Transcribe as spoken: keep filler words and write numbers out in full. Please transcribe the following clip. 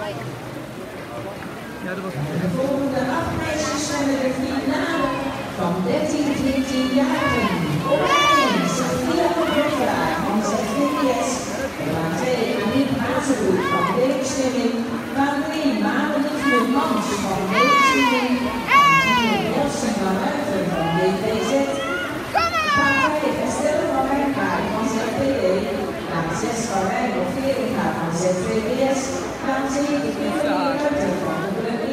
Ja, dat was De volgende acht meisjes zijn de finale van dertien tot veertien jarigen. Op één Sophia Vervra van Z V S. Baan twee Aniek Hazelhoek van Weekstemming. Baan drie Madelien Mans van Weekstemming. Baan vier Nelson van Ruijten van D V Z. Baan vijf Estelle van Wijnkaart van Z V D. Baan zes van Wijnhof Veeringa van Z V S. Baan zeven Kimberly Ruijten van de